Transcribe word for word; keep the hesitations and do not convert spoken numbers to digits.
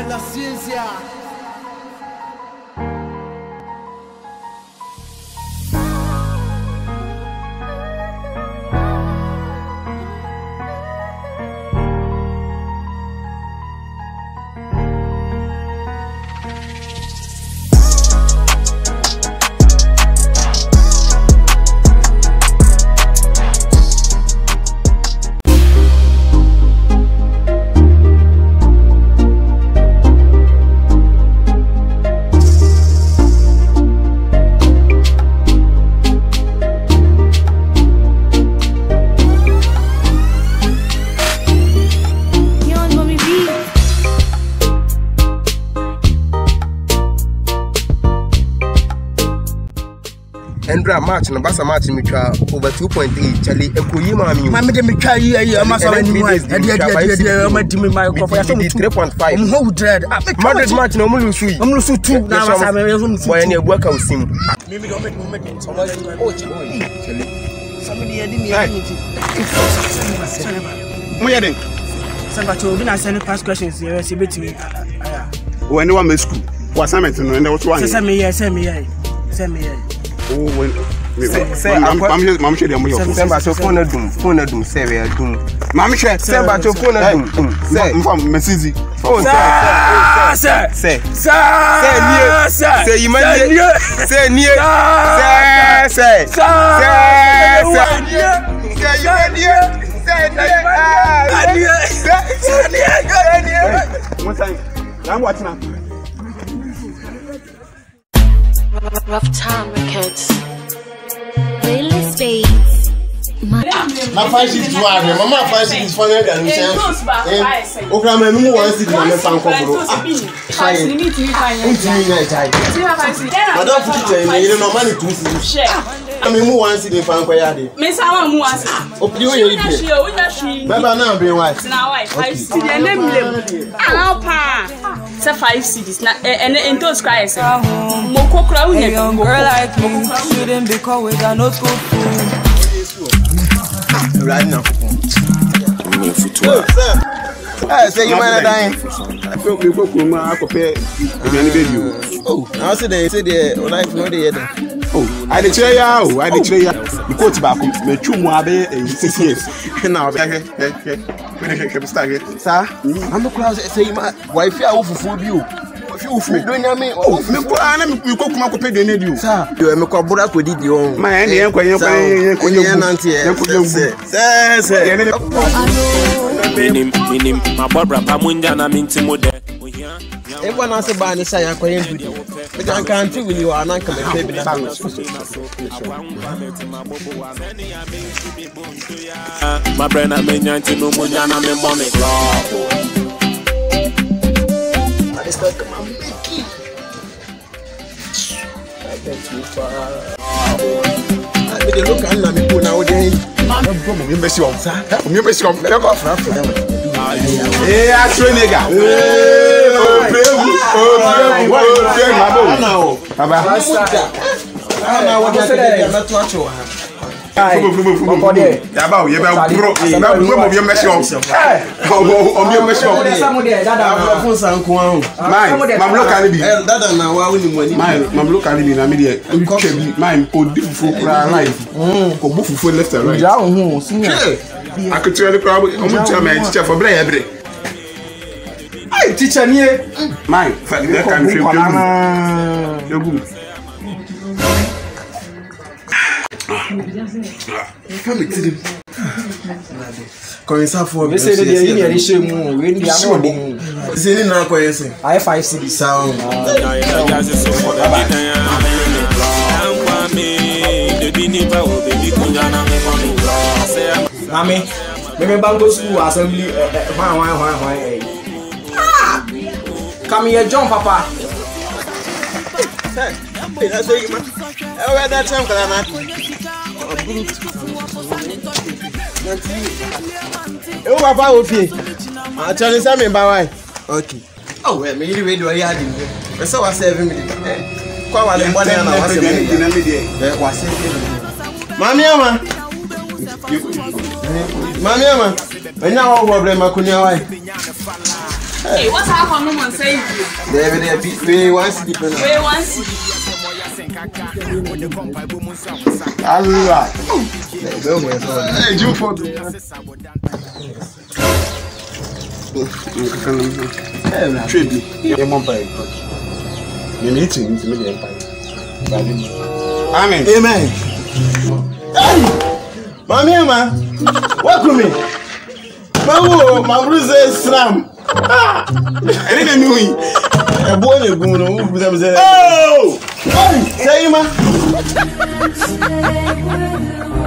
la ciencia. Endra match no basa match me twa over two point eight Charlie ekoyi ma mi ma me de me twa yi ayi ama so ni wise e de de de ma di me my crop ya so three point five um how dread Madrid match no mu lusu yi um lusu two na ma sa me so lusu boy na ebu aka osim me me do me me me so oh Charlie somebody edi me edi mo ye den samba to bi na send past questions here se betimi aya when you want school for assignment no and what one say me here say me here say me here oh when say I'm mam share dem yo Semba so phone dum phone dum say we dum mam share Semba so phone dum say mfam message phone say say say say nie say imani say nie say say say say imani say nie say nie one time I'm watching now. Rough time records. Playlist Beats. My five six two hundred. Mama five six four hundred and ten. Okay, I'm a new one six and a fan couple. Five. You need to be fine. Madam put it in. You know, money two. Share. I'm a one six in fan koyade. Me say I want one. Opiyo ye ipe. Baba na be white. Na white. Five cedis. Na name lem. Ah pa. Say five cedis. Na and and those cries. Mo kokra u nye. Young girl like me shouldn't be caught with a no school food. Right now. Me futua. Eh, say you man dying. I feel we go ko ma akopɛ ebiani baby. Oh, now say they say they life no dey here. Oh, I dey try ya oh, I dey try ya. Me coach back me twu mu abe six years. Now be He he he. Me dey ke start here. sir. I'm the class say my wife a fufu bi o. Fufu do nya me. Oh, me ko ana me ko kuma akopɛ de na di o. Sir, you me ko bura ko didi o. Ma ene yen ko yen ko yen ko yen nante. Yen ko yen. Sir, sir. Minim minim ma bobra pa munja na minti mode. Ebo na se ba ni say akoyen dudi. Me kan kan ti wili wa nan ka me pe bi na ba. My brain I mean yanti no munja na me mommy club. I start to my biki. I get too far. I be the look and na me go now dey. Ma go mo me si o. Me me si o. Me go fra fra. Eh, a train nigga. Eh, oh, bravo. Oh, bravo. Now. Baba. Now what say dey na to acho ha. Fumo fumo fumo. Ya ba o ye ba bro. Na mo mo bi me si o. Eh, o mi me si o. Dada fun san ko an. Mai, mam local bi. Eh, dada na wa woni mo ni. Mai, mam local bi na me dey. Twa bi, mai ko di fufu kura live. Ko bu fufu left and right. Ja ohun senior. Akutu le kwa o mu tia me teacher for bre ya bre. Ai teacher ni e. Mai, fa de kan fi ku. Yogu. Come to them. Coinsa for we say dey yin yeri shemu we ndi am odin say ni na coinsa I five cedis sound mami me me bango school assembly hwan hwan hwan hwan eh ah come here John papa hey that's say man eh where that time kala na e o papa o fie a tell say me ba why okay oh well me really radio here dey me say wa seven minutes eh kwa wale mbona na wa seven minutes eh wa seven mami ama mami ama enya wo problem akunya why Hey, what's happening on say you? There there be we one city pe na. We one city. Allah. Hey, you for. Trade. E mo pa e. Me me ti me dey pa. Amen. Amen. Hey! Mami ama. Welcome me. Mawo, my brother Slam. Ah! Any dem you. E bo le gun no, wo bi say. Oh! Hey, say ma.